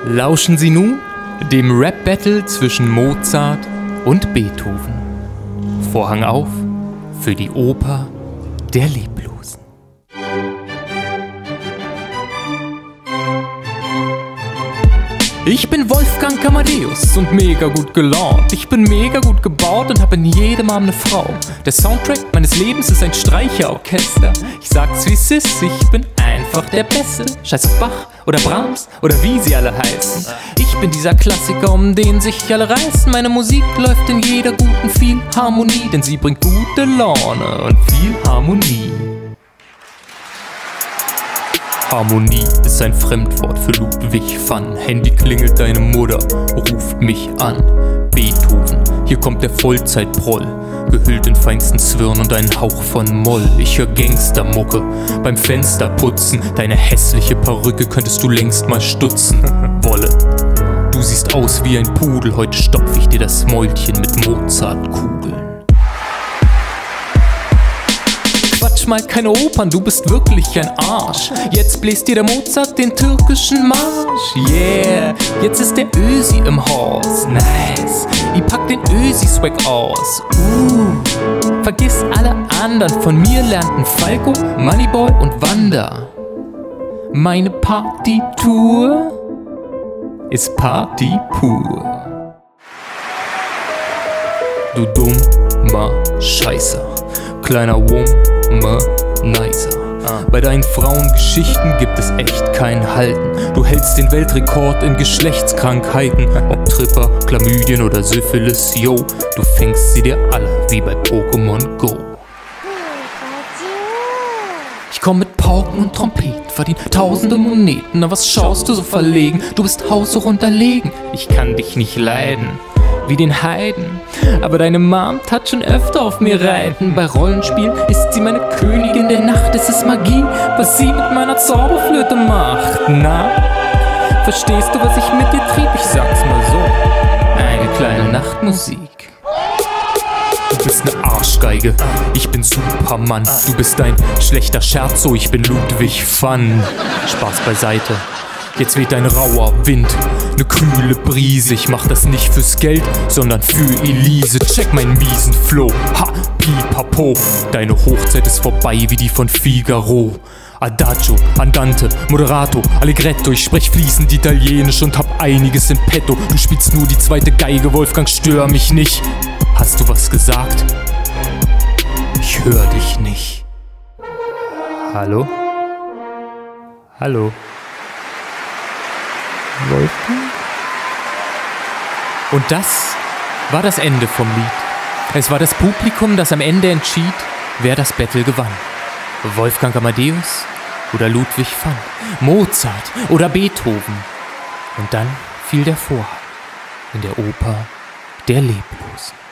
Lauschen Sie nun dem Rap-Battle zwischen Mozart und Beethoven. Vorhang auf für die Oper der Leblosen. Ich bin Wolfgang Amadeus und mega gut gelaunt. Ich bin mega gut gebaut und hab in jedem Arm ne Frau. Der Soundtrack meines Lebens ist ein Streicherorchester. Ich sag's wie es ist, ich bin einfach der Beste. Scheiß auf Bach oder Brahms oder wie sie alle heißen. Ich bin dieser Klassiker, um den sich alle reißen. Meine Musik läuft in jeder guten Philharmonie, denn sie bringt gute Laune und viel Harmonie. Harmonie ist ein Fremdwort für Ludwig van. Handy klingelt, deine Mutter ruft mich an. Beethoven, hier kommt der Vollzeitproll, gehüllt in feinsten Zwirn und einen Hauch von Moll. Ich hör Gangstermucke beim Fensterputzen. Deine hässliche Perücke könntest du längst mal stutzen. Wolle, du siehst aus wie ein Pudel. Heute stopf ich dir das Mäulchen mit Mozartkugeln. Quatsch mal keine Opern, du bist wirklich ein Arsch. Jetzt bläst dir der Mozart den türkischen Marsch. Yeah, jetzt ist der Ösi im Haus. Nice, ich pack den Ösi-Swag aus. Vergiss alle anderen, von mir lernten Falco, Moneyboy und Wanda. Meine Partytour ist Party pur. Du dummer Scheißer, kleiner Womanizer. Bei deinen Frauengeschichten gibt es echt kein Halten. Du hältst den Weltrekord in Geschlechtskrankheiten. Ob Tripper, Chlamydien oder Syphilis, yo, du fängst sie dir alle wie bei Pokémon Go. Ich komm mit Pauken und Trompeten, verdien tausende Moneten. Na was schaust du so verlegen? Du bist haushoch unterlegen. Ich kann dich nicht leiden wie den Heiden, aber deine Mom tat schon öfter auf mir reiten. Bei Rollenspielen ist sie meine Königin der Nacht. Es ist Magie, was sie mit meiner Zauberflöte macht. Na, verstehst du, was ich mit dir trieb? Ich sag's mal so, eine kleine Nachtmusik. Du bist ne Arschgeige, ich bin Superman. Du bist ein schlechter Scherzo, ich bin Ludwig van. Spaß beiseite. Jetzt weht ein rauer Wind, ne kühle Brise. Ich mach das nicht fürs Geld, sondern für Elise. Check meinen miesen Flow, ha, pipapo. Deine Hochzeit ist vorbei wie die von Figaro. Adagio, Andante, Moderato, Allegretto. Ich sprech fließend Italienisch und hab einiges in petto. Du spielst nur die zweite Geige, Wolfgang, stör mich nicht. Hast du was gesagt? Ich hör dich nicht. Hallo? Hallo? Wolfgang? Und das war das Ende vom Lied. Es war das Publikum, das am Ende entschied, wer das Battle gewann. Wolfgang Amadeus oder Ludwig van, Mozart oder Beethoven. Und dann fiel der Vorhang in der Oper der Leblosen.